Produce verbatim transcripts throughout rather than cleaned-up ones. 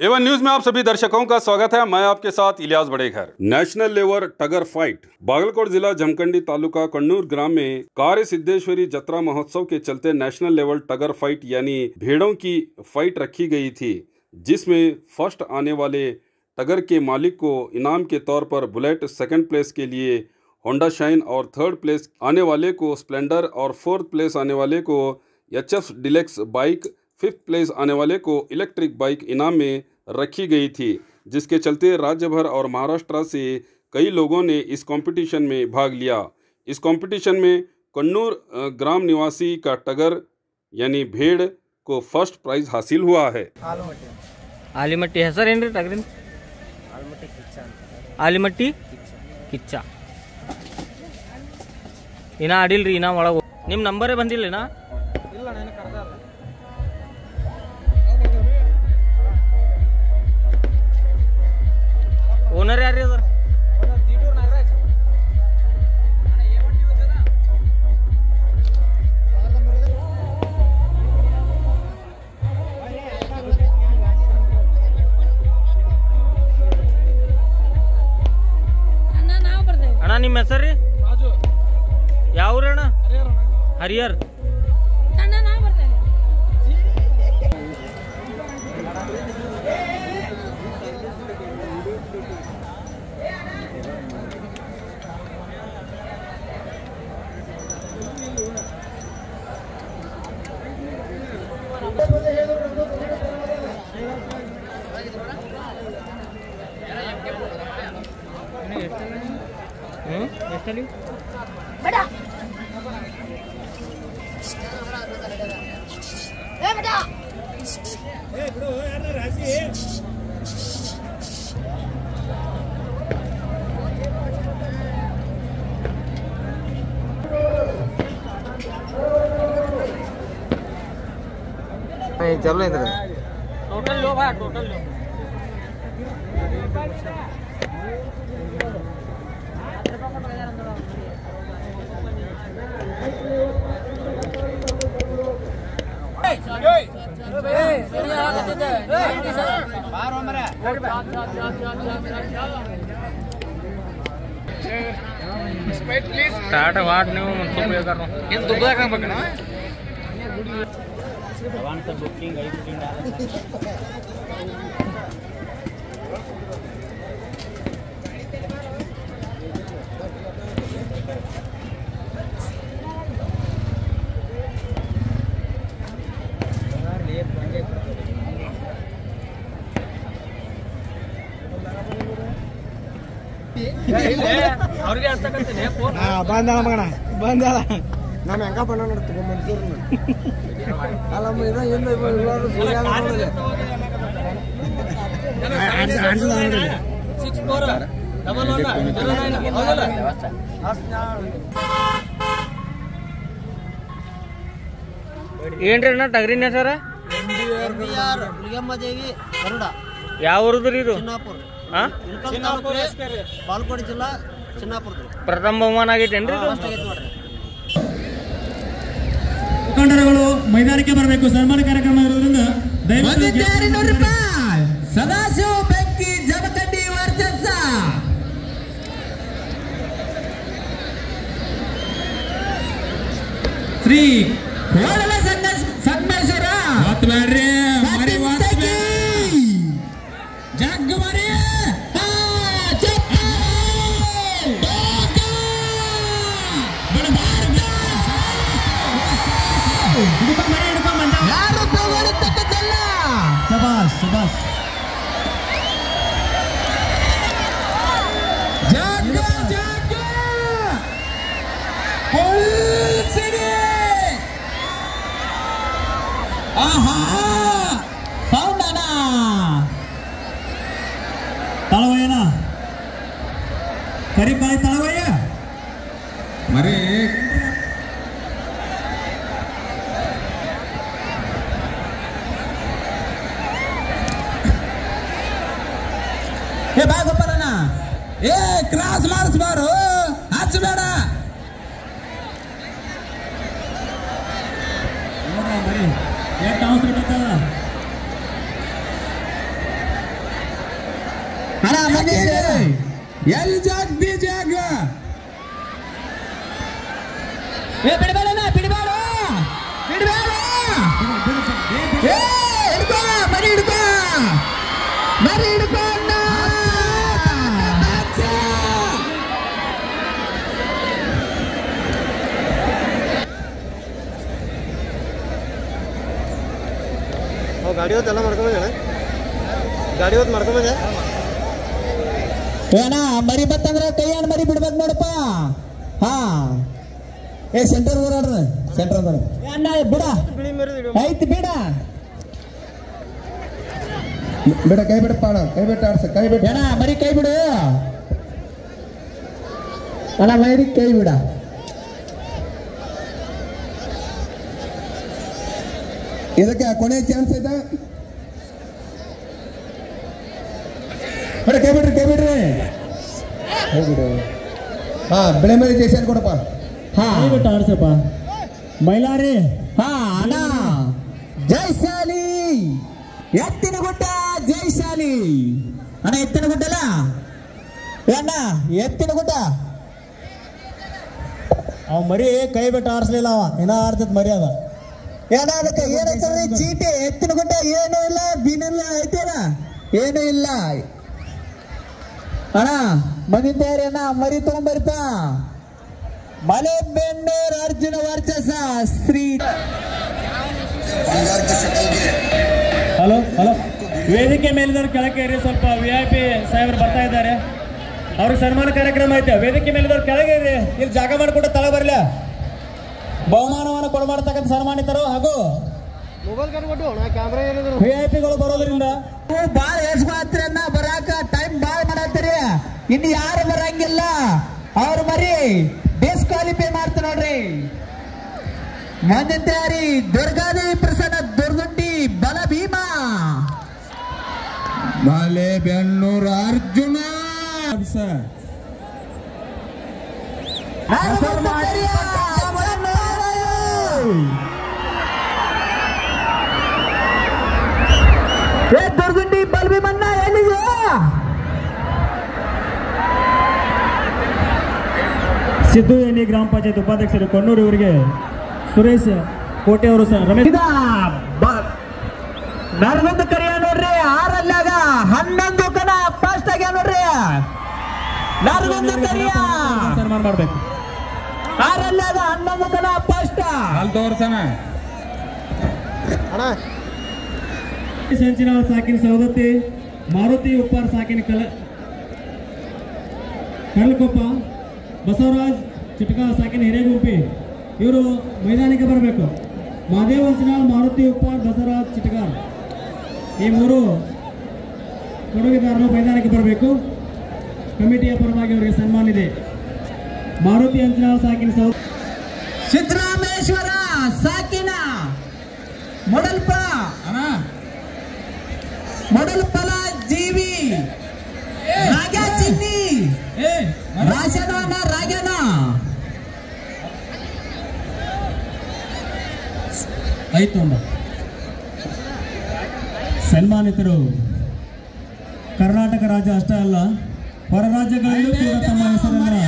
Avon news में आप सभी दर्शकों का स्वागत है। मैं आपके साथ इलियास बड़ेघर। नेशनल लेवल टगर फाइट बागलकोट जिला जमखंडी तालुका कन्नूर ग्राम में कार्य सिद्धेश्वरी जत्रा महोत्सव के चलते नेशनल लेवल टगर फाइट यानी भेड़ों की फाइट रखी गई थी, जिसमें फर्स्ट आने वाले टगर के मालिक को इनाम के तौर पर बुलेट, सेकंड प्लेस के लिए होंडा शाइन और थर्ड प्लेस आने वाले को स्प्लेंडर और फोर्थ प्लेस आने वाले को H F Deluxe bike, fifth place आने वाले को इलेक्ट्रिक बाइक इनाम में रखी गई थी, जिसके चलते राज्य भर और महाराष्ट्र से कई लोगों ने इस कंपटीशन में भाग लिया। इस कंपटीशन में कन्नूर ग्राम निवासी का टगर यानी भेड़ को फर्स्ट प्राइज हासिल हुआ है। आलिमट्टी ಹೆಸರೇನ್ರಿ ಟಗರಿನ? ಆಲಿಮಟ್ಟಿ ಕಿಚ್ಚ ಅಂತ. ಆಲಿಮಟ್ಟಿ ಕಿಚ್ಚ. ಇನ್ನ ಆಡಿಲ್ರಿ, ಇನ್ನ ಒಳಗೆ ನಿಮ್ಮ ನಂಬರೇ ಬಂದಿಲ್ಲ ಇನ್ನ? ಇಲ್ಲ, ನಾನು ಕರೆದಲ್ಲ. ಓನರ್ ಯಾರು ಅದಾರ? ಓನರ್ ಜಿಟೂರ್ ನಾಗರಾಜ್. ಅಣ್ಣ ಏಮಟ್ಟಿ ಹೋದನ? ಅಣ್ಣ ನಾವು ಬರ್ತೇವೆ. ಅಣ್ಣ ನಿಮ್ಮ ಹೆಸರು ರೀ? ರಾಜು. ಯಾವ ಊರು ಅಣ್ಣ? ಹರಿಹರ ಅಣ್ಣ. ಹರಿಹರ್. ಅಣ್ಣ ನಾವು ಬರ್ತೇವೆ. ಹ್ಮ್ ಎಷ್ಟಲ್ಲಿ? ಬಡ ಏ ಬಡ ಏ ಬಿಡು, ಯಾರ ರಾಜಿ? चल रहे इधर टोटल लो भाई, टोटल लो। स्टार्ट वाट नहीं हूँ मुझको पे कर रहा हूँ। ये दुबला कहाँ पकड़ा है? भगवान से बुकिंग गई बुकिंग ಅವ್ರಿಗೆ ಅರ್ಥ ಆಗ್ತದೆ. ಬಂದಲ್ಲ ಮಗಣ ಬಂದಲ್ಲ ನಾನು ಹೆಂಗ ಬಣ್ಣ ನೋಡ್ತೀವಿ ಮನ್ಸೂರ್ನ ಅಲ್ಲಮ್ಮ ಇದ ಏನು six four double one zero nine ಹೌದಲ್ಲ? ಏನ್ರಿ ಅಣ್ಣ ಟಗರಿನ ಹೆಸರ? ದೇವಿ ಗರುಡ. ಯಾವ ಊರದ್ರಿ ಇದು? ಚಿನ್ನಾಪುರ. ಬಾಗಲಕೋಟೆ ಜಿಲ್ಲಾ ಚಿನ್ನಾಪುರ. ಪ್ರಥಮ ಬಹುಮಾನ ಆಗೈತೇನ್ರಿ ಇದು? ಮುಖಂಡರುಗಳು ಮೈದಾನಕ್ಕೆ ಬರಬೇಕು. ಸನ್ಮಾನ ಕಾರ್ಯಕ್ರಮ ಇರೋದ್ರಿಂದ ದಯವಿಟ್ಟು ಸದಾಶಿವ ಬೆಂಕಿ ಜಮಖಂಡಿ ವರ್ಚಸ್ಸ ಶ್ರೀ ಕೋಳಲ ಸಂಗಮೇಶ್ವರ ಮಾತು ಬ್ಯಾಡ್ರಿ ಮರಿ ಮಾತು ಜಗ್ ಮರಿ ಯಾರು ತಗೊಳ್ತಕ್ಕದ್ದಲ್ಲ. ಶಬಾಸ್ ಶಬಾಸ್. ಜಾಗ ಜಾಗ ಪೊಲೀಸರೇ. ಆಹಾ ಸೌಂಡನ ತಳವಯ್ಯನ ಕರಿಕಾಯಿ ತಳವಯ್ಯ ಮರಿ ಏ ಬಾಗಪ್ಪನ ಏ ಕ್ರಾಸ್ ಮಾಡಿಸ್ಬಾರು ಹಚ್ಚಬೇಡ. ಮರಿ ಎಷ್ಟು ಅವಸರ ಎಲ್ ಜಾಗ್ ಬಿ ಜಾಗ್ ಏ ಬಿಡಬೇಡ ಬಿಡಬೇಡ ಬಿಡಬೇಡ ಏ ಹಿಡ್ಕೋ ಮರಿ ಹಿಡ್ಕೋ ಮರಿ ಹಿಡ್ಕೋ ಅಣ್ಣ ಗಾಡಿ ಹೊತ್ತು ಎಲ್ಲ ಮಾಡ್ಕೊಂಬಂದ ಗಾಡಿ ಹೊತ್ತು ಮಾಡ್ಕೊಂಬಂದೆ ಏನ ಮರಿ ಬತ್ತಂದ್ರೆ ಕೈ ಅಣ್ಣ ಮರಿ ಬಿಡ್ಬೇಕು ನೋಡಪ್ಪ ಹಾ ಏ ಸೆಂಟರ್ ಬರೋಡ್ರ ಸೆಂಟರ್ ಬರ ಅಣ್ಣ ಬಿಡ ಐತಿ ಬಿಡ ಬೇಡ ಕೈ ಬಿಡಪ್ಪ ಅಣ್ಣ ಕೈ ಬಿಟ್ಟು ಆಡ್ಸ ಕೈ ಬಿಟ್ಟು ಏನ ಮರಿ ಕೈ ಬಿಡು ಅಣ್ಣ ಮರಿ ಕೈ ಬಿಡ ಇದಕ್ಕೆ ಕೊನೆ ಚಾನ್ಸ್ ಐತಾ ಬೇಡ ಕೈ ಬಿಡ್ರಿ ಕೈ ಬಿಡ್ರಿ ಕೈ ಬಿಡು ಹಾ ಬೆಳೆ ಮೇಲೆ ಜೈಸನ್ ಕೊಡಪ್ಪ ಹಾ ಬಿಟ್ಟು ಆಡ್ಸಪ್ಪ ಮೈಲಾರಿ ಹಾ ಅಣ್ಣ ಜೈಶಾಲಿ ಎತ್ತಿನ ಗುಡ್ಡ ಜೈಶಾಲಿ ಅಣ್ಣ ಎತ್ತಿನ ಗುಡ್ಡಲ್ಲ ಅಣ್ಣ ಎತ್ತಿನ ಗುಡ್ಡ ಅವ ಮರಿ ಕೈ ಬಿಟ್ಟು ಆಡ್ಸ್ಲಿಲ್ಲ ಅವ ಏನ ಆಡ್ತದ ಮರಿ ಅದ ಏನ ಅದಕ್ಕೆ ಏನೈತದ ಚೀಟಿ ಎತ್ತಿನ ಗುಡ್ಡ ಏನು ಇಲ್ಲ ಬಿನಿಲ್ಲ ಐತೇನ ಏನು ಇಲ್ಲ ಅಣ್ಣ ಮನಿ ತಯಾರಿ ಅಣ್ಣ ಮರಿ ತಗೊಂಡ್ಬರ್ತಾ ಮಲೆ ಬೆಂಡೂರ್ ಅರ್ಜುನ ವರ್ಚಸ ಶ್ರೀ ಹಲೋ ಹಲೋ ವೇದಿಕೆ ಮೇಲಿದವರು ಕೆಳಕ್ಕೆ ಇರಿ ಸ್ವಲ್ಪ ವಿ ಐ ಪಿ ಸಾಹೇಬರು ಬರ್ತಾ ಇದ್ದಾರೆ ಅವ್ರಿಗೆ ಸನ್ಮಾನ ಕಾರ್ಯಕ್ರಮ ಐತೆ ವೇದಿಕೆ ಮೇಲಿದವರು ಕೆಳಗೆ ಇರಿ ಇಲ್ಲಿ ಜಾಗ ಮಾಡಿಕೊಟ್ಟು ತಳ ಬರಲಿ ಬಹುಮಾನವನ್ನು ಕೊಡ ಮಾಡ್ತಕ್ಕಂಥ ಸನ್ಮಾನಿತರು ಹಾಗೂ ವಿ ಐ ಪಿಗಳು ಬರೋದ್ರಿಂದ ಬಾಳ ಎಸ್ಕೊಳತ್ತೀರನ್ನ ಬರಾಕ ಟೈಮ್ ಬಾಳ ಮಾಡತ್ತೀರಿ ಇನ್ನು ಯಾರು ಬರಂಗಿಲ್ಲ ಅವ್ರ ಮರಿ ಡಿಸ್ಕ್ವಾಲಿಫೈ ಮಾಡ್ತ ನೋಡ್ರಿ ಮಂದಿ ತಯಾರಿ ದುರ್ಗಾದೇವಿ ಪ್ರಸನ್ನ ದುರ್ಗುಂಡಿ ಬಲ ಭೀಮಾ ಮಲೆ ಬೆನ್ನೂರು ಅರ್ಜುನ ದುರ್ಗುಂಡಿ ಬಲ ಭೀಮನ್ನ ಎಲ್ಲಿದೆ ಸಿದ್ದು ಎನಿ ಗ್ರಾಮ ಪಂಚಾಯತ್ ಉಪಾಧ್ಯಕ್ಷರು ಕೊಣ್ಣೂರು ಇವರಿಗೆ ಸುರೇಶ್ ಕೋಟೆ ಅವರು ರಮೇಶ್ ನರದೊಂದು ಕರಿಯ ನೋಡ್ರಿ ಆರಲ್ಲಾಗ ಹನ್ನೊಂದು ಕನ ಫಾಸ್ಟ್ ಆಗ್ಯ ನೋಡ್ರಿ ನರದೊಂದು ಕರಿಯ ಸನ್ಮಾನ ಮಾಡ್ಬೇಕು ಆರಲ್ಲಾಗ ಹನ್ನೊಂದು ಕನ ಫಾಸ್ಟ್ ಅಲ್ಲಿ ತೋರ್ಸಣ ಅಣ್ಣ ಸಂಚಿನ ಸಾಕಿನ ಸೌದತ್ತಿ ಮಾರುತಿ ಉಪ್ಪಾರ್ ಸಾಕಿನ ಕಲ ಕರ್ಲಕೊಪ್ಪ ಬಸವರಾಜ್ ಚಿಟಕ ಸಾಕಿನ ಹಿರೇಗುಂಪಿ ಇವರು ಮೈದಾನಕ್ಕೆ ಬರಬೇಕು ಮಹಾದೇವ್ ಹಂಚನಾಳ್ ಮಾರುತಿ ಉಪ್ಪಾರ್ ಬಸವರಾಜ್ ಚಿಟಗಾರ್ ಈ ಮೂರು ಕೊಡುಗೆದಾರರು ಮೈದಾನಕ್ಕೆ ಬರಬೇಕು ಕಮಿಟಿಯ ಪರವಾಗಿ ಅವರಿಗೆ ಸನ್ಮಾನ ಇದೆ ಮಾರುತಿ ಹಂಚನಾಳ್ ಸಾಕಿನ ಸೌ ಸಿದ್ದರಾಮೇಶ್ವರ ಸಾಕಿನ ಮೊಡಲ್ಪ ಮೊಡಲ್ಪಲ ಜೀವಿ ರಾಗ ಚಿನ್ನಿ ರಾಶನ ರಾಗನ ಆಯ್ತು ಅಮ್ಮ ಸನ್ಮಾನಿತರು ಕರ್ನಾಟಕ ರಾಜ್ಯ ಅಷ್ಟೇ ಅಲ್ಲ ಹೊರ ರಾಜ್ಯಗಳಲ್ಲೂ ಕೂಡ ತಮ್ಮ ಹೆಸರನ್ನ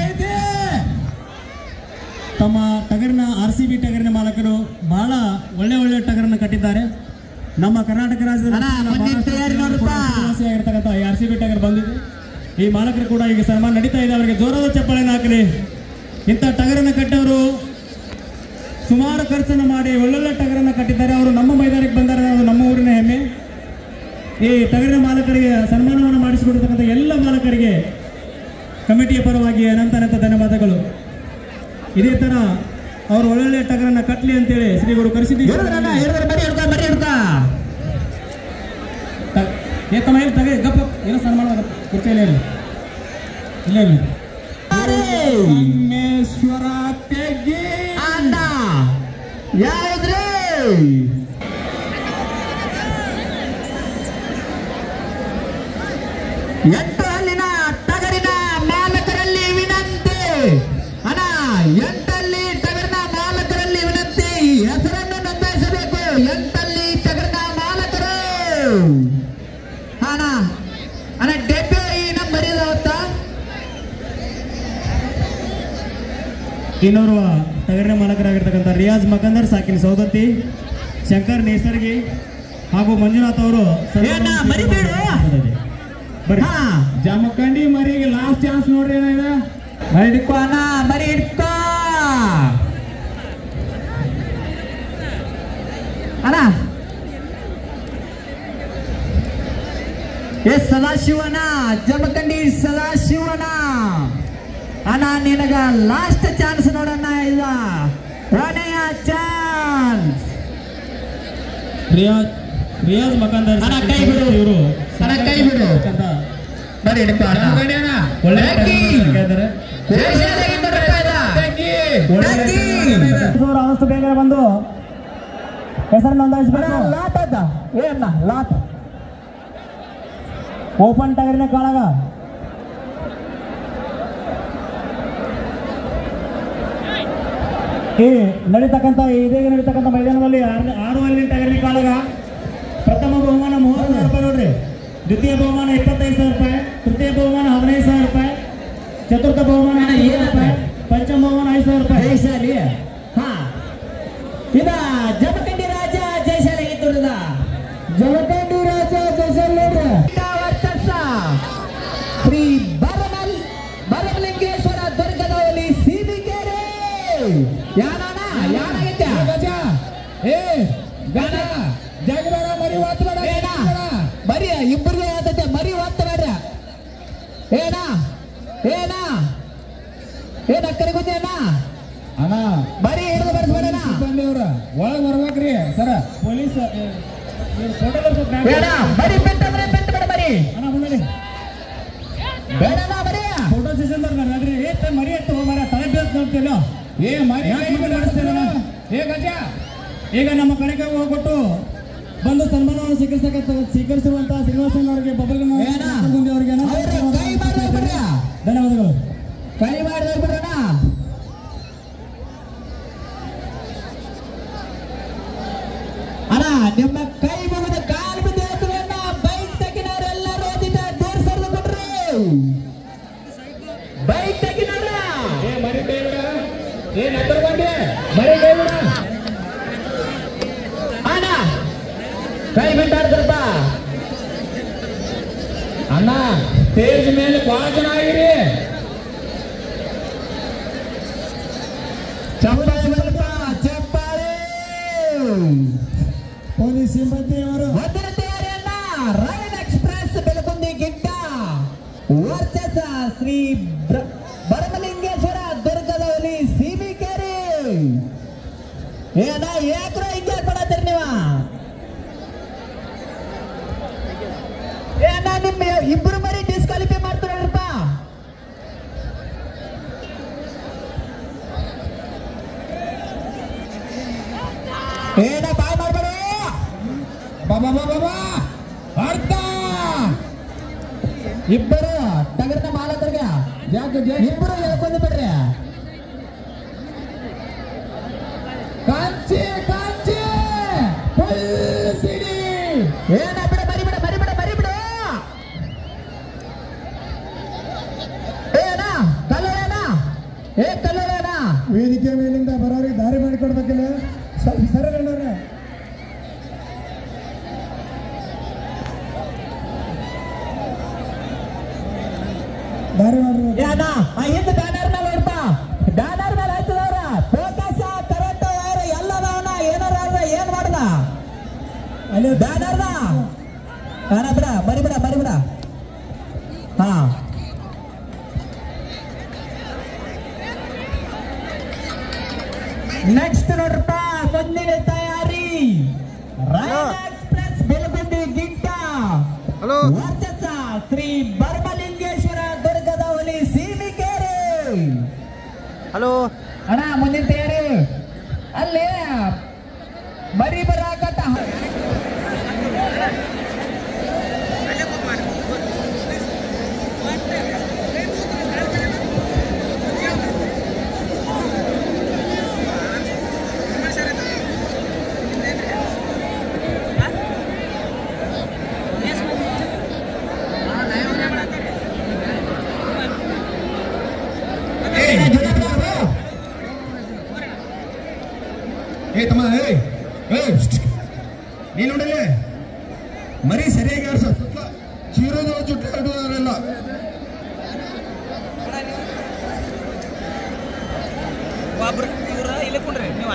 ತಮ್ಮ ಟಗರಿನ ಆರ್ ಸಿ ಬಿ ಟಗರಿನ ಮಾಲಕರು ಬಹಳ ಒಳ್ಳೆ ಒಳ್ಳೆ ಟಗರನ್ನು ಕಟ್ಟಿದ್ದಾರೆ ನಮ್ಮ ಕರ್ನಾಟಕ ರಾಜ್ಯದಲ್ಲಿ ಆಗಿರ್ತಕ್ಕಂಥ ಆರ್ ಸಿ ಬಿ ಟಗರ್ ಬಂದಿದೆ ಈ ಮಾಲಕರು ಕೂಡ ಈಗ ಸನ್ಮಾನ ನಡೀತಾ ಇದೆ ಅವರಿಗೆ ಜೋರಾದ ಚಪ್ಪಾಳೆಯನ್ನು ಹಾಕಲಿ ಇಂಥ ಟಗರನ್ನು ಕಟ್ಟವರು ಸುಮಾರು ಖರ್ಚನ್ನು ಮಾಡಿ ಒಳ್ಳೊಳ್ಳೆ ಟಗರನ್ನು ಕಟ್ಟಿದ್ದಾರೆ ಅವರು ನಮ್ಮ ಮೈದಾನಕ್ಕೆ ಬಂದರೆ ಅದು ನಮ್ಮ ಊರಿನ ಹೆಮ್ಮೆ ಈ ಟಗರಿನ ಮಾಲಕರಿಗೆ ಸನ್ಮಾನವನ್ನು ಮಾಡಿಸಿಕೊಡ್ತಕ್ಕಂಥ ಎಲ್ಲ ಮಾಲಕರಿಗೆ ಕಮಿಟಿಯ ಪರವಾಗಿ ಅನಂತ ಅನಂತ ಧನ್ಯವಾದಗಳು ಇದೇ ತರ ಅವರು ಒಳ್ಳೊಳ್ಳೆ ಟಗರನ್ನ ಕಟ್ಲಿ ಅಂತೇಳಿ ಶ್ರೀಗಳು ಕರೆಸಿದ್ದೀವಿ ಏತಮ್ಮ ಹೇಳಿ ತಗ ಗಪ್ಪ ಏನೋ ಸನ್ಮಾನ ಕುರ್ಚಿಯಲ್ಲಿ ಇಲ್ಲ ಇಲ್ಲ ಪರಮೇಶ್ವರ ತೆಗಿ ಅಣ್ಣ ಯಾವ್ದ್ರಿ ಎಂಟು ಹಲ್ಲಿನ ಟಗರಿನ ಮಾಲಕರಲ್ಲಿ ವಿನಂತಿ ಅಣ್ಣ ಎಂಟಲ್ಲಿ ಟಗರಿನ ಮಾಲಕರಲ್ಲಿ ವಿನಂತಿ ಹೆಸರನ್ನು ನೋಂದಾಯಿಸಬೇಕು ಎಂಟಲ್ಲಿ ಟಗರಿನ ಮಾಲಕರು ಅಣ್ಣ ಅಣ್ಣ ಡೆಬ್ಬೆ ಈ ಇನ್ನೋರ್ವ ಟಗರಿನ ಮಾಲಕರಾಗಿರ್ತಕ್ಕಂಥ ರಿಯಾಜ್ ಮಕಂದರ್ ಸಾಕಿನ ಸೌದತ್ತಿ, ಶಂಕರ್ ನೇಸರ್ಗಿ ಹಾಗೂ ಮಂಜುನಾಥ್ ಅವರು ಜಮಖಂಡಿ ಮರಿಗೆ ಲಾಸ್ಟ್ ಚಾನ್ಸ್ ನೋಡ್ರಿ. ಏನಿದೆ ಮರಿ ಹಿಡ್ಕೋ ಅಣ್ಣ, ಮರಿ ಹಿಡ್ಕೋ ಅಣ್ಣ. ಏ ಸದಾಶಿವನ, ಜಮಖಂಡಿ ಸದಾಶಿವನ ಅಣ್ಣ, ನಿನಗ ಲಾಸ್ಟ್ ಚಾನ್ಸ್ ನೋಡಣ್ಣ. ಇದ ಕೊನೆಯ ಚಾನ್ಸ್. ರಿಯಾಜ್ ರಿಯಾಜ್ ಮಕಂದರ್ ಅಣ್ಣ ಕೈ ಬಿಡು, ಇವರು ಅಣ್ಣ ಕೈ ಬಿಡು, ಬರೀ ಹಿಡ್ಕೋ ಅಣ್ಣ. ಒಳ್ಳೆ ಆದಷ್ಟು ಬೇಗ ಬಂದು ಹೆಸರು ನೋಂದಾಯಿಸಬೇಕು. ಲಾಟ್ ಅದ ಏನ ಲಾಟ್ ಓಪನ್ ಟಗರಿನ ಕಾಳಗ ಈ ನಡೀತಕ್ಕಂಥ ಇದೀಗ ನಡೀತಕ್ಕಂಥ ಮೈದಾನದಲ್ಲಿ ಆರು ಅಲ್ಲಿನ ಟಗರಿನ ಕಾಳಗ. ಪ್ರಥಮ ಬಹುಮಾನ ಮೂವತ್ತು ಸಾವಿರ ರೂಪಾಯಿ ನೋಡ್ರಿ, ದ್ವಿತೀಯ ಬಹುಮಾನ ಇಪ್ಪತ್ತೈದು ಸಾವಿರ ರೂಪಾಯಿ, ತೃತೀಯ ಬಹುಮಾನ ಹದಿನೈದು ಸಾವಿರ ರೂಪಾಯಿ, ಚತುರ್ಥ ಬಹುಮಾನ ಐದು ಸಾವಿರ ರೂಪಾಯಿ, ಪಂಚಮ ಬಹುಮಾನ ಐದು ಸಾವಿರ ರೂಪಾಯಿ. ಜಯಶಾಲಿ ಹಾ, ಇದ ಜಮಖಂಡಿ ರಾಜ ಜಯಶಾಲಿ ಆಗಿದ್ದ ಜಮಖಂಡಿ ರಾಜ ಜಯಶಾಲಿ ನೋಡ್ರಿ. ವರ್ಚಸ್ಸ ಶ್ರೀ ಬರಮಲ್ ಬರಮಲಿಂಗೇಶ್ವರ ದುರ್ಗದಲ್ಲಿ ಸೀಮಿಕೆರೆ ಯಾನಣ್ಣ ಯಾನಾಗೈತೆ ಗಜ ಏ ಗಜ ಜಗಬೇಡ ಮರಿ ವಾತ್ ಬೇಡ ಏನ ಮರಿ ಇಬ್ಬರಿಗೆ ಆತೈತೆ ಮರಿ ವಾತ್ ಬೇಡ ಏನ ಏನ ಏನ ಅಕ್ಕರೆ ಗೊತ್ತೇನ ಅಣ್ಣ ಬರೀ ಹಿಡಿದು ಬರ್ಸ್ಬೇಡಣ ಒಳಗೆ ಬರ್ಬೇಕ್ರಿ ಸರ. ಪೊಲೀಸ್ ಬೇಡ ಬರೀ ಬೆಟ್ಟಂದ್ರೆ ಬೆಟ್ಟ ಬೇಡ ಬರೀ ಅಣ್ಣ ಮುಂದೆ ಬೇಡಣ್ಣ ಬರೀ ಫೋಟೋ ಸೆಷನ್ ನೋಡ್ರಿ. ಏ ಮರಿ ಎತ್ತು ಮರ ತಲೆ ಬೇಸ್ ನೋಡ್ತಿಲ್ಲ. ಏ ಮರಿ ಏ ಗಜ ಈಗ ನಮ್ಮ ಕಡೆಗೆ ಹೋಗ್ಬಿಟ್ಟು ಬಂದು ಸನ್ಮಾನವನ್ನು ಸ್ವೀಕರಿಸಕ ಸ್ವೀಕರಿಸಿರುವಂತಹ ಶ್ರೀನಿವಾಸನ್ ಅವರಿಗೆ ಬಬಲ್ಗನ್ ಅವರಿಗೆ ಕೈ ಮಾಡಿದ್ರೆ ಬಿಡ್ರ, ಧನ್ಯವಾದಗಳು. ಕೈ ಮಾಡಿದ್ರೆ ಬಿಡ್ರಣ. ಅಣ್ಣ ನಿಮ್ಮ ಕೈ ಮುಗಿದ ಕಾಲು ಬಿದ್ದು ಎತ್ತುವನ್ನ ಬೈಕ್ ತೆಗಿನವರೆಲ್ಲರೂ ಓದಿದ ದೂರ ಸರಿದು ಬಿಡ್ರಿ. ಬೈಕ್ ತೆಗಿನವ್ರ ಏ ಮರಿ ಕೈ ಬಿಡ, ಏ ನತ್ತರ್ಕೊಂಡೆ ಮರಿ ಕೈ ಬಿಡ. ಅಣ್ಣ ಕೈ ಬಿಟ್ಟಾರ ಸ್ವಲ್ಪ ಅಣ್ಣ ಸ್ಟೇಜ್ ಮೇಲೆ ಬಹಳ ಜನ ಆಗಿರಿ. ಚಪ್ಪಾಳೆ ಸ್ವಲ್ಪ ಚಪ್ಪಾಳೆ. ಪೊಲೀಸ್ ಸಿಬ್ಬಂದಿಯವರು ಒಂದರ ತಯಾರಿಯನ್ನ ರೈನ್ ಎಕ್ಸ್ಪ್ರೆಸ್ ಬೆಳಗುಂದಿ ಗಿಡ್ಡ ವರ್ಚಸ ಶ್ರೀ ಬರಮಲಿಂಗೇಶ್ವರ ದುರ್ಗದಲ್ಲಿ ಸೀಮಿಕೆರೆ. ಏನ ಯಾಕ್ರ ಹಿಂಗೆ ಕೊಡತ್ತೀರಿ ನೀವ? ಏನ ನಿಮ್ಮ ಇಬ್ರು ಮರಿ ಡಿಸ್ಕ್ವಾಲಿಫೈ ಮಾಡ್ತಾರಪ್ಪ. ಏನ ಬಾಯ್ ಮಾಡ್ಬೇಡ ಬಾಬಾ ಬಾಬಾ ಅರ್ಥ. ಇಬ್ಬರು ಟಗರಿನ ಮಾಲಕರಿಗೆ ಇಬ್ಬರು ಹೇಳ್ಕೊಂಡು ಬಿಡ್ರಿ. ಕಾಂಚಿ ಕಾಂಚಿ ಸಿಡಿ ಏನ ಬಿಡ ಬರಿ ಬಿಡ ಬರಿ ಬಿಡ ಬರಿ ಬಿಡ ಏನ ಕಲ್ಲೋಳೇನ ಏ ಕಲ್ಲೋಳೇನ. ವೇದಿಕೆ ಮೇಲಿಂದ ಬರೋರಿಗೆ ದಾರಿ ಮಾಡಿಕೊಡ್ಬೇಕಿಲ್ಲ ಸರಿ ನೋಡ್ರೆ. ದಾರಿ ಮಾಡ್ರಿ. ಏನ ಆ ಹಿಂದ ಬ್ಯಾನರ್ ಮೇಲೆ ನೋಡ್ತಾ ಬ್ಯಾನರ್ ಮೇಲೆ ಹಾಕಿದವ್ರ ಫೋಕಸ್ ಕರೆಕ್ಟ್ ಯಾರು ಎಲ್ಲದವನ ಏನಾರ ಏನ್ ಮಾಡ್ದ ಅಲ್ಲಿ ಬ್ಯಾನರ್ದ ಅಣ್ಣ ಬಿಡ ಬರಿ ಬಿಡ ಬರಿ ಬಿಡ. ಹಾ ನೆಕ್ಸ್ಟ್ ನೋಡ್ರಪ್ಪ ಮುಂದಿನ ತಯಾರಿ ರೈನ್ ಎಕ್ಸ್ಪ್ರೆಸ್ ಬೆಳಗುಂದಿ ಗಿಡ್ಡ ವರ್ಚಸ ಶ್ರೀ ಬರಮಲಿಂಗೇಶ್ವರ ದುರ್ಗದ ಹುಲಿ ಸೀಮಿಕೆರೆ. ಹಲೋ ಅಣ್ಣ ಮುಂದಿನ ತಯಾರಿ ಅಲ್ಲೇ ಮರಿ ಬರಾಕತ್ತ. ಏ ತಮ್ಮ ಏ ನೀನು ನೋಡಲೇ ಮರಿ ಸರಿಯಾಗಿ ಆಡ್ಸ ಚೀರೋದು ಚುಟ್ಟ ಇಡುವುದಲ್ಲ ಒಬ್ರು ಇವ್ರ ಇಲ್ಲೇ ಕುಂಡ್ರಿ ನೀವು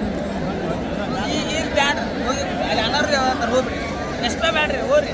ಈಗ ಬ್ಯಾಡ್ರಿ ಅಲ್ಲಿ ಅಣ್ಣವ್ರಿ ಹೋಗ್ರಿ ಎಷ್ಟ ಬ್ಯಾಡ್ರಿ ಹೋಗ್ರಿ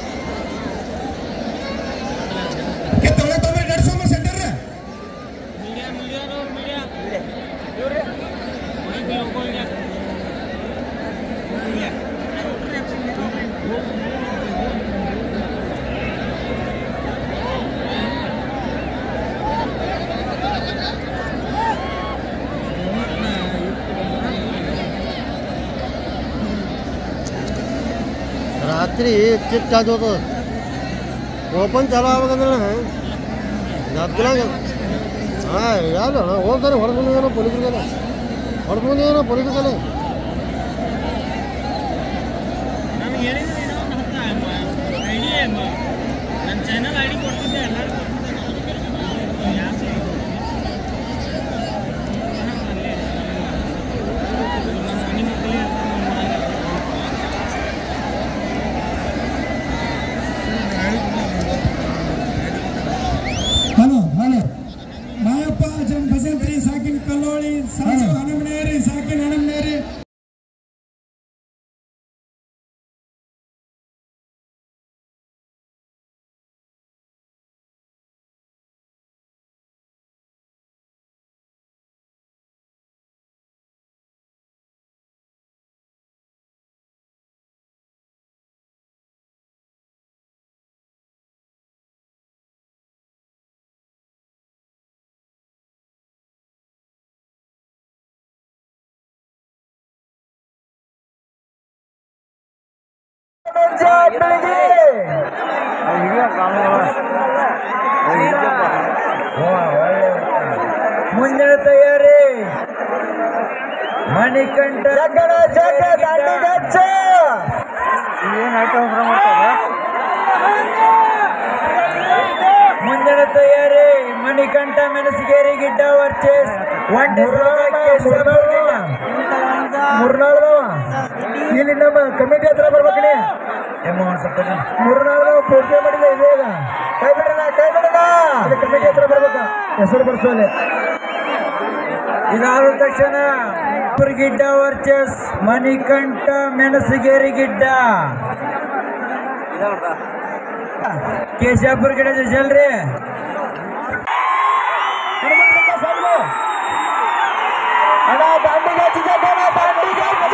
ರಾತ್ರಿ ಚಿಟ್ ಆಗೋದು ಓಪನ್ ಚಾಲು ಆಗ್ಬೇಕಂದ್ರೆ ಗದ್ದಲಾಗ ಹಾಂ ಯಾರು ಹೋಗ್ತಾರೆ ಹೊಡ್ಕೊಂಡೇನೋ ಪೊಲೀಸರಿಗೆಲ್ಲ ಹೊಡ್ಕೊಂಡೇನೋ ಪೊಲೀಸರಿಗೆಲ್ಲ ನಾನು ಹೇಳಿದ್ರೆ ಐಡಿ ನನ್ನ ಚಾನಲ್ ಐಡಿ ಕೊಡ್ತಿದ್ದೆ ಎಲ್ಲರೂ ಹಲೋ ಹಲೋ ಮಾಯಪ್ಪ ಜನ್ ಬಸಂತ್ರಿ ಸಾಕಿನ ಕಲ್ಲೋಳಿ ಸಾಸು ಹಣಮನೇರಿ ಸಾಕಿನ ಹಣಮನೇರಿ ಮುಂದಿನ ತಯಾರಿ ಮಣಿಕಂಠ ಜಗಡ ಜಗ ದಂಡಿಗಚ್ಚ ಏನ್ ಐಟಮ್ ಮುಂದಿನ ತಯಾರಿ ಮಣಿಕಂಠ ಮೆಣಸಿಗೇರಿ ಗಿಡ್ಡ ವರ್ಚೇಸ್ ಮೂರ್ನಾಳ್ದವ ಇಲ್ಲಿ ನಮ್ಮ ಕಮಿಟಿ ಹತ್ರ ಬರ್ಬೇಕಣಿ ಮೂರ್ನಾಳ್ದವ ಪೂಜೆ ಮಾಡಿಲ್ಲ ಇದೇಗ ಕೈ ಬಿಡೋಣ ಕೈ ಬಿಡೋಣ ಕಮಿಟಿ ಹತ್ರ ಬರ್ಬೇಕ ಹೆಸರು ಬರ್ಸೋಲೆ ಇದಾದ ತಕ್ಷಣ ಗಿಡ್ಡ ವರ್ಚಸ್ ಮಣಿಕಂಠ ಮೆಣಸಿಗೇರಿ ಗಿಡ್ಡ ಕೇಶಾಪುರ ಗಿಡ ಜಲ್ರಿ ಅಣ್ಣ ದಾಂಡಿಗೆ ಹಚ್ಚಿದ್ದಣ್ಣ ದಾಂಡಿಗೆ ಹಚ್ಚ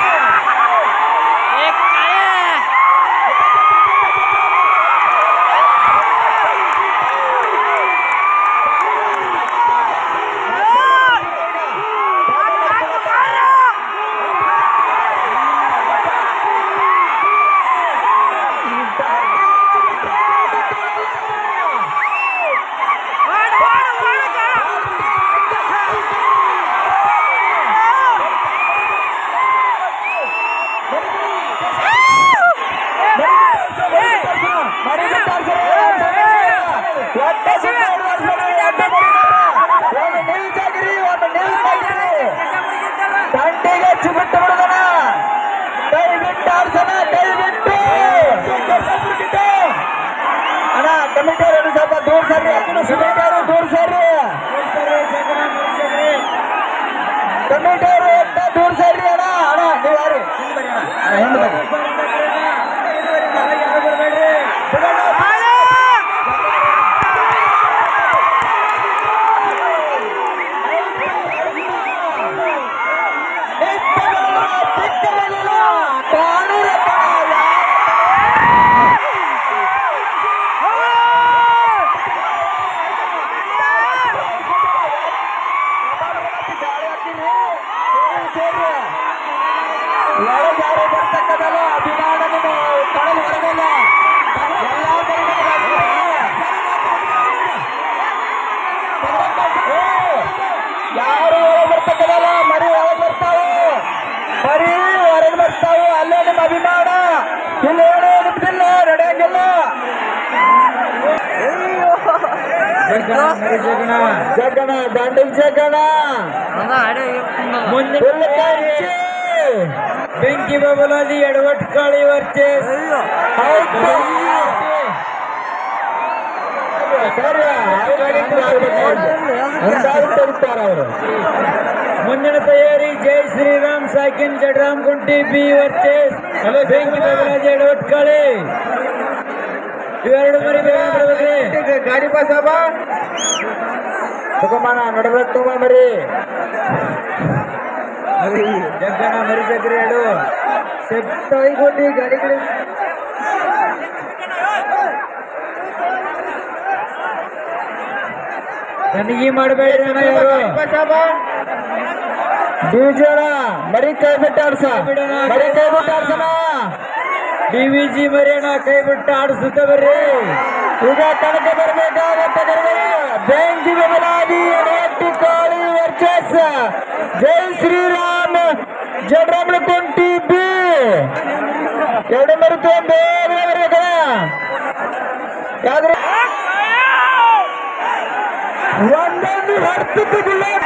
ದಂಡಿಗೆ ಹಚ್ಚಿಬಿಟ್ಟು ಬಿಡೋಣ ಕೈ ಬಿಟ್ಟು ಆಡ್ಸೋಣ ಕೈ ಬಿಟ್ಟು ಅಣ್ಣ ಕಮಿಟಿಯವರು ಸ್ವಲ್ಪ ದೂರ ಸರ್ರಿ ಕಮಿಟಿಯವರು ದೂರ ಸರ್ರಿ ಕಮಿಟಿಯವರು ಎಂತ ದೂರ ಸರ್ರಿ ಅಣ್ಣ ಅಣ್ಣ ನೀವು ಯಾರು ಯಾರು ಬರ್ತಕ್ಕದಲ್ಲ ಅಭಿಮಾನ ಕಡಲು ಹೊರಗಲ್ಲ ಯಾರು ಬರ್ತಕ್ಕದಲ್ಲ ಮರಿ ಹೊರಗೆ ಬರ್ತಾವು ಮರಿ ಹೊರಗೆ ಬರ್ತಾವು ಅಲ್ಲೇ ನಿಮ್ಮ ಅಭಿಮಾನ ಇಲ್ಲಿ ಏನು ನಿಮ್ದಿಲ್ಲ ನಡೆಯಂಗಿಲ್ಲ ಜಗಣ ಜಗಣ ದಂಡಿಗೆ ಜಗಣ ಮುಂದೆ ಬೆಂಕಿ ಬಬಲಾದಿ ಎಡವಟ್ ಕಾಳಿ ವರ್ಚೆಸ್ ಅವರು ಮುಂದಿನ ತಯಾರಿ ಜೈ ಶ್ರೀರಾಮ್ ಸಾಕಿನ್ ಜಡರಾಮ್ ಕುಂಟಿ ಬಿ ವರ್ಚೆಸ್ ಬೆಂಕಿ ಬಬಲಾದಿ ಎಡವಟ್ ಕಾಳಿ ಇವೆರಡು ಮರಿ ಗಾಡಿ ಪಾಸ್ ಹಬ್ಬ ತಗೊಂಬಾನ ನಡ್ಬೇಕು ತುಂಬ ಮರಿ ಜಗ್ಗನ ಮರಿ ಜಗ್ರಿ ಹೇಳು ಸೆಪ್ತಾಯಿಗೊಂಡು ಗಾಡಿಗಳು ನನಗೆ ಮಾಡಬೇಡ್ರಿ ಅಣ್ಣ ಯಾರು ಡಿವಿಜನ್ ಮರಿ ಕೈ ಬಿಟ್ಟು ಆಡ್ಸ ಮರಿ ಕೈ ಬಿಟ್ಟು ಆಡ್ಸಣ ಡಿವಿಜಿ ಮರಿ ಅಣ್ಣ ಕೈ ಬಿಟ್ಟು ಆಡಿಸುತ್ತ ಬರ್ರಿ ಈಗ ಕಣಕ ಬರ್ಬೇಕಾಗತ್ತೆ ಬೆಂಕಿ ಬಬಲಾದಿ ಎಡವಟ್ಟು ಕಾಳಿ ವರ್ಚಸ್ ಜೈ ಶ್ರೀರಾಮ್ ಜಡರಾಮ್ ಕುಂಟಿ ಬಿ ಎರಡು ಮರಿತು ಯಾವ್ದು ಒಂದೊಂದು ಹತ್ತು ಬುಲೆಟ್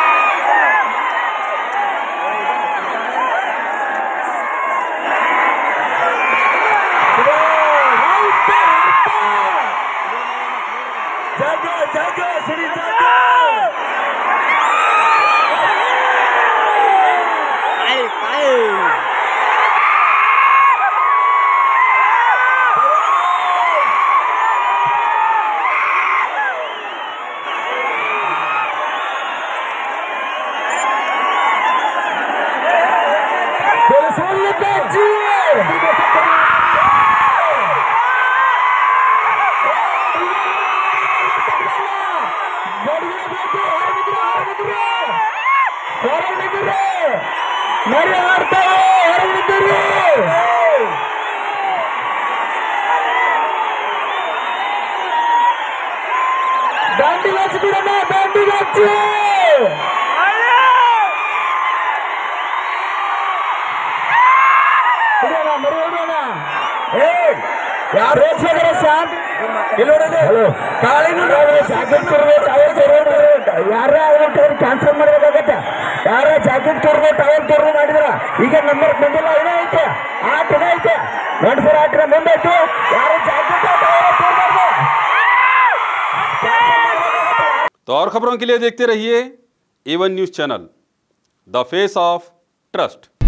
ಜಾಗ ಜಾಗ ಸರಿ ಜಾಗ ಮರಿ ಆಡ್ತಾವೆ ಹೊರಗಿದ್ದೀರಿ ದಾಂಡಿಗೆ ಹಚ್ಚಿ ಬಿಡೋಣ ದಾಂಡಿಗೆ ಹಚ್ಚಿ ಬಿಡೋಣ ಮರಿ ಹೊಡೋಣ ಏ ಯಾರು ಶಾಂತ ಇಲ್ಲಿ ಹಲೋ ಕಾಳಿನ ಜಾಕೆಟ್ ಕೊಡ್ಬೇಕು ಅವ್ರು ಕೊಡ್ಬೇಕು ಯಾರ ಅವ್ರು ಕ್ಯಾನ್ಸಲ್ ಮಾಡ್ಬೇಕಾಗತ್ತೆ ಯಾರ ಜಾಕೆಟ್ ಕೊಡ್ಬೇಕು ಅವ್ರು ಕೊಡ್ಬೇಕು ಮಾಡಿದ್ರ ಈಗ ನಂಬರ್ ಬಂದಿಲ್ಲ ಏನೋ ಐತೆ ಆಟ ಏನೋ ಐತೆ ಗಂಡಸರ ಆಟ ಮುಂದಾಯ್ತು ಯಾರು ಜಾಕೆಟ್ तो और खबरों के लिए देखते रहिए A one news channel, the face of trust.